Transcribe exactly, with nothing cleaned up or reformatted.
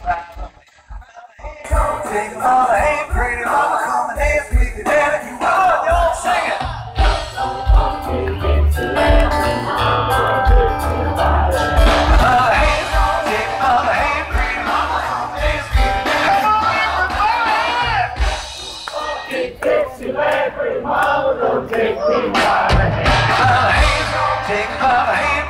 Take mama, hey, pretty mama, come and dance with me, daddy. You want, y'all sing it. Mama, hey, take mama, hey, pretty mama, come and dance with me, daddy. Come on, everybody. Get tipsy, pretty mama, don't take me by the hand. Mama, hey, take mama, hey.